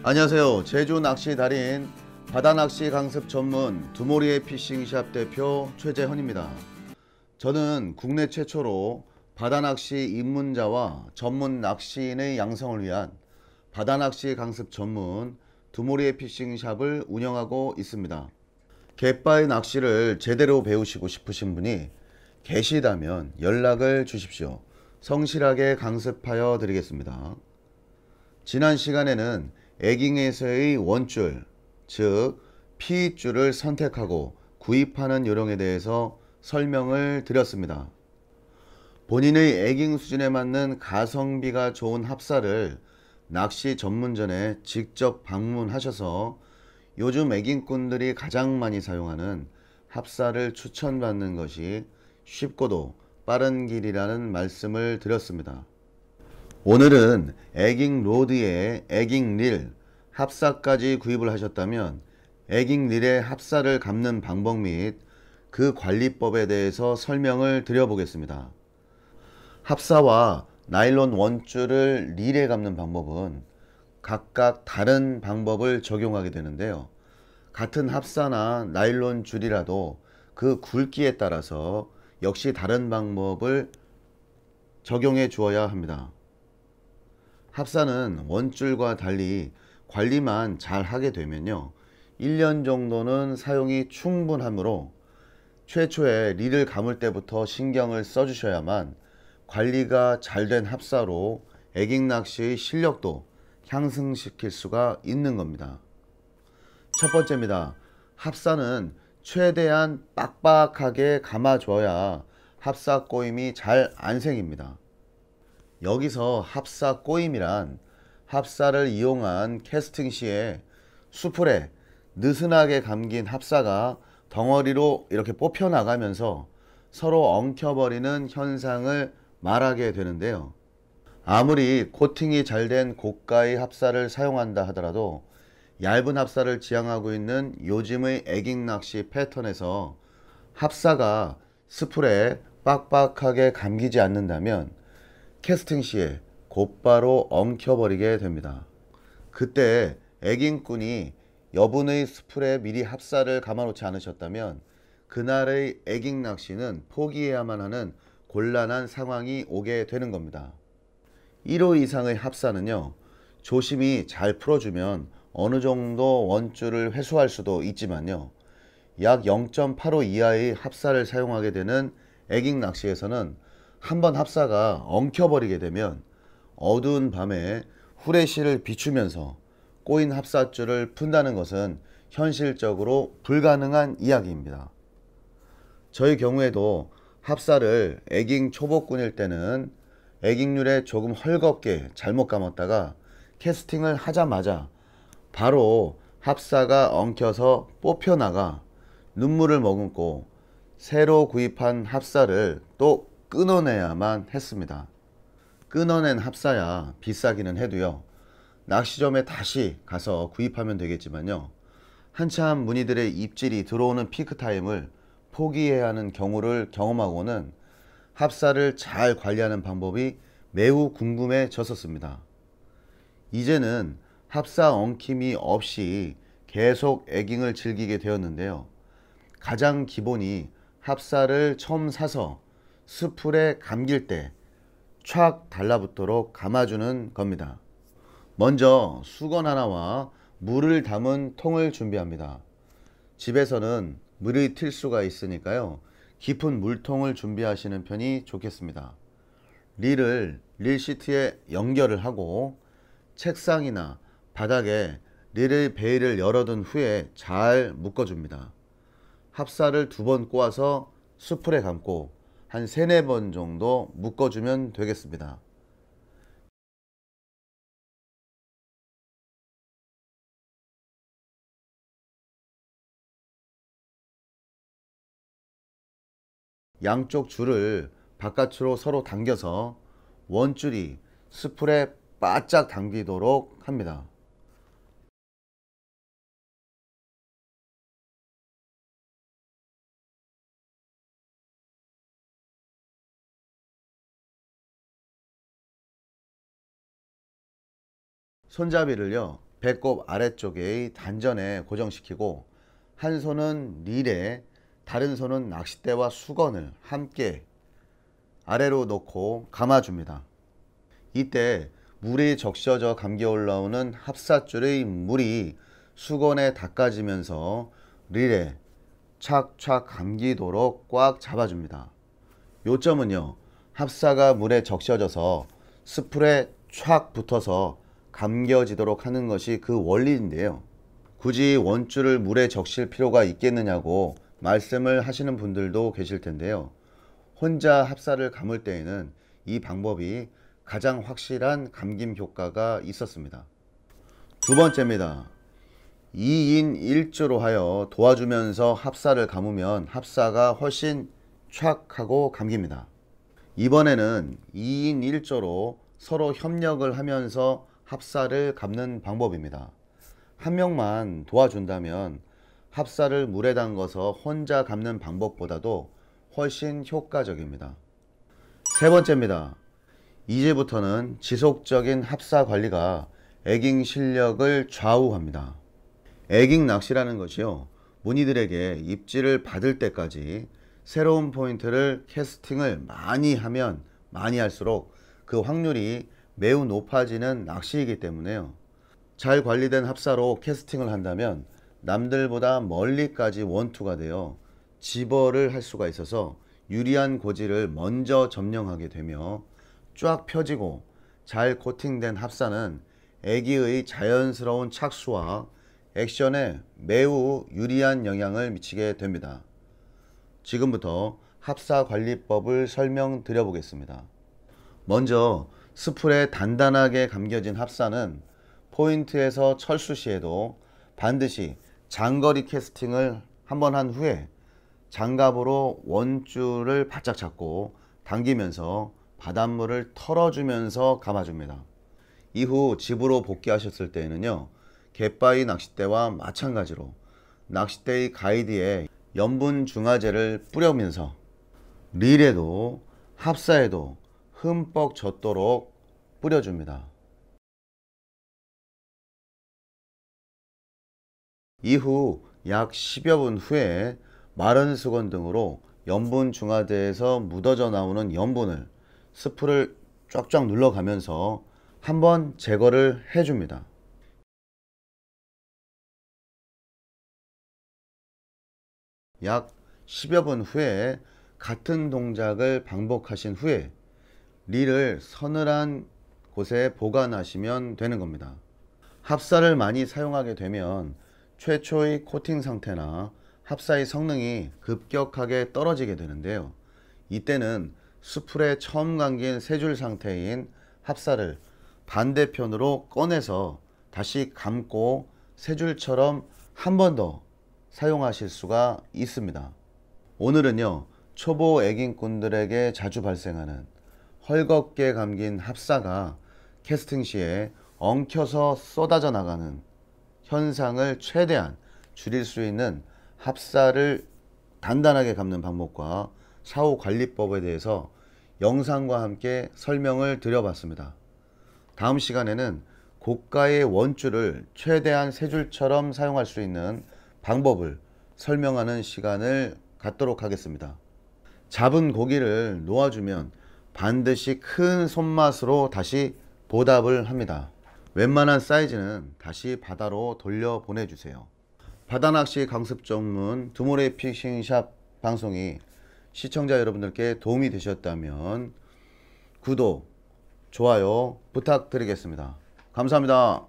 안녕하세요. 제주 낚시 달인 바다낚시 강습 전문 두모리의 피싱샵 대표 최재헌입니다. 저는 국내 최초로 바다낚시 입문자와 전문 낚시인의 양성을 위한 바다낚시 강습 전문 두모리의 피싱샵을 운영하고 있습니다. 갯바위 낚시를 제대로 배우시고 싶으신 분이 계시다면 연락을 주십시오. 성실하게 강습하여 드리겠습니다. 지난 시간에는 에깅에서의 원줄, 즉 피입줄을 선택하고 구입하는 요령에 대해서 설명을 드렸습니다. 본인의 에깅 수준에 맞는 가성비가 좋은 합사를 낚시 전문점에 직접 방문하셔서 요즘 에깅꾼들이 가장 많이 사용하는 합사를 추천받는 것이 쉽고도 빠른 길이라는 말씀을 드렸습니다. 오늘은 에깅 로드에 에깅 릴, 합사까지 구입을 하셨다면 에깅 릴의 합사를 감는 방법 및 그 관리법에 대해서 설명을 드려보겠습니다. 합사와 나일론 원줄을 릴에 감는 방법은 각각 다른 방법을 적용하게 되는데요. 같은 합사나 나일론 줄이라도 그 굵기에 따라서 역시 다른 방법을 적용해 주어야 합니다. 합사는 원줄과 달리 관리만 잘 하게 되면요, 1년 정도는 사용이 충분하므로 최초에 릴을 감을 때부터 신경을 써주셔야만 관리가 잘된 합사로 에깅 낚시의 실력도 향상시킬 수가 있는 겁니다. 첫 번째입니다. 합사는 최대한 빡빡하게 감아줘야 합사 꼬임이 잘 안 생깁니다. 여기서 합사 꼬임이란 합사를 이용한 캐스팅 시에 수풀에 느슨하게 감긴 합사가 덩어리로 이렇게 뽑혀 나가면서 서로 엉켜버리는 현상을 말하게 되는데요. 아무리 코팅이 잘 된 고가의 합사를 사용한다 하더라도 얇은 합사를 지향하고 있는 요즘의 에깅 낚시 패턴에서 합사가 스풀에 빡빡하게 감기지 않는다면 캐스팅 시에 곧바로 엉켜버리게 됩니다. 그때 에깅꾼이 여분의 스풀에 미리 합사를 감아놓지 않으셨다면 그날의 에깅 낚시는 포기해야만 하는 곤란한 상황이 오게 되는 겁니다. 1호 이상의 합사는요, 조심히 잘 풀어주면 어느 정도 원줄을 회수할 수도 있지만요, 약 0.85 이하의 합사를 사용하게 되는 에깅 낚시에서는 한번 합사가 엉켜버리게 되면 어두운 밤에 후레쉬를 비추면서 꼬인 합사줄을 푼다는 것은 현실적으로 불가능한 이야기입니다. 저희 경우에도 합사를 에깅 초보꾼일 때는 에깅률에 조금 헐겁게 잘못 감았다가 캐스팅을 하자마자 바로 합사가 엉켜서 뽑혀나가 눈물을 머금고 새로 구입한 합사를 또 끊어내야만 했습니다. 끊어낸 합사야 비싸기는 해도요, 낚시점에 다시 가서 구입하면 되겠지만요, 한참 무늬들의 입질이 들어오는 피크타임을 포기해야 하는 경우를 경험하고는 합사를 잘 관리하는 방법이 매우 궁금해졌었습니다. 이제는 합사 엉킴이 없이 계속 에깅을 즐기게 되었는데요. 가장 기본이 합사를 처음 사서 스풀에 감길 때 촥 달라붙도록 감아주는 겁니다. 먼저 수건 하나와 물을 담은 통을 준비합니다. 집에서는 물이 튈 수가 있으니까요, 깊은 물통을 준비하시는 편이 좋겠습니다. 릴을 릴 시트에 연결을 하고 책상이나 바닥에 릴의 베일을 열어둔 후에 잘 묶어줍니다. 합사를 2번 꼬아서 수풀에 감고 한 3, 4번 정도 묶어주면 되겠습니다. 양쪽 줄을 바깥으로 서로 당겨서 원줄이 스풀에 바짝 당기도록 합니다. 손잡이를요, 배꼽 아래쪽의 단전에 고정시키고 한 손은 릴에 다른 손은 낚싯대와 수건을 함께 아래로 놓고 감아줍니다. 이때 물이 적셔져 감겨 올라오는 합사줄의 물이 수건에 닦아지면서 릴에 착착 감기도록 꽉 잡아줍니다. 요점은요, 합사가 물에 적셔져서 스풀에 촥 붙어서 감겨지도록 하는 것이 그 원리인데요. 굳이 원줄을 물에 적실 필요가 있겠느냐고 말씀을 하시는 분들도 계실 텐데요. 혼자 합사를 감을 때에는 이 방법이 가장 확실한 감김 효과가 있었습니다. 두 번째입니다. 2인 1조로 하여 도와주면서 합사를 감으면 합사가 훨씬 촥 하고 감깁니다. 이번에는 2인 1조로 서로 협력을 하면서 합사를 감는 방법입니다. 한 명만 도와준다면 합사를 물에 담궈서 혼자 감는 방법보다도 훨씬 효과적입니다. 세 번째입니다. 이제부터는 지속적인 합사 관리가 에깅 실력을 좌우합니다. 에깅 낚시라는 것이요, 무늬들에게 입질을 받을 때까지 새로운 포인트를 캐스팅을 많이 하면 많이 할수록 그 확률이 매우 높아지는 낚시이기 때문에요. 잘 관리된 합사로 캐스팅을 한다면 남들보다 멀리까지 원투가 되어 집어를 할 수가 있어서 유리한 고지를 먼저 점령하게 되며 쫙 펴지고 잘 코팅된 합사는 애기의 자연스러운 착수와 액션에 매우 유리한 영향을 미치게 됩니다. 지금부터 합사 관리법을 설명드려 보겠습니다. 먼저 스풀에 단단하게 감겨진 합사는 포인트에서 철수 시에도 반드시 장거리 캐스팅을 한번 한 후에 장갑으로 원줄을 바짝 잡고 당기면서 바닷물을 털어주면서 감아줍니다. 이후 집으로 복귀하셨을 때에는요, 갯바위 낚싯대와 마찬가지로 낚싯대의 가이드에 염분 중화제를 뿌려면서 릴에도 합사에도 흠뻑 젖도록 뿌려줍니다. 이후 약 10여 분 후에 마른 수건 등으로 염분 중화제에서 묻어져 나오는 염분을 스풀을 쫙쫙 눌러가면서 한번 제거를 해줍니다. 약 10여 분 후에 같은 동작을 반복하신 후에 릴을 서늘한 곳에 보관하시면 되는 겁니다. 합사를 많이 사용하게 되면 최초의 코팅 상태나 합사의 성능이 급격하게 떨어지게 되는데요. 이때는 수풀에 처음 감긴 세 줄 상태인 합사를 반대편으로 꺼내서 다시 감고 세 줄처럼 한 번 더 사용하실 수가 있습니다. 오늘은요, 초보 애깅꾼들에게 자주 발생하는 헐겁게 감긴 합사가 캐스팅 시에 엉켜서 쏟아져 나가는 현상을 최대한 줄일 수 있는 합사를 단단하게 감는 방법과 사후 관리법에 대해서 영상과 함께 설명을 드려봤습니다. 다음 시간에는 고가의 원줄을 최대한 세 줄처럼 사용할 수 있는 방법을 설명하는 시간을 갖도록 하겠습니다. 잡은 고기를 놓아주면 반드시 큰 손맛으로 다시 보답을 합니다. 웬만한 사이즈는 다시 바다로 돌려 보내주세요. 바다낚시 강습 전문 두모레 피싱샵 방송이 시청자 여러분들께 도움이 되셨다면 구독, 좋아요 부탁드리겠습니다. 감사합니다.